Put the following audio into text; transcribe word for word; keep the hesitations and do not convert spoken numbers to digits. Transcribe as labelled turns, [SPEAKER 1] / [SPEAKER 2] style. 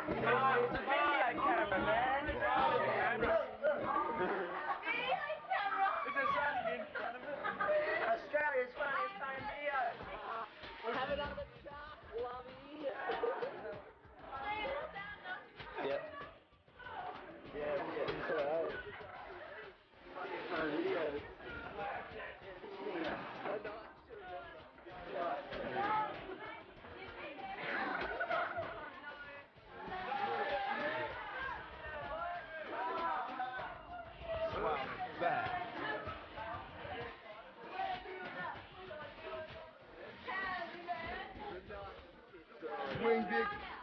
[SPEAKER 1] Oh, it's a video camera, man. It's a video camera. It's a sun in front of it. Australia's funniest home video.
[SPEAKER 2] We have another shark, lovey.
[SPEAKER 3] Yep. Yeah, yeah. Alright. Funniest home videos. Back. Swing dick.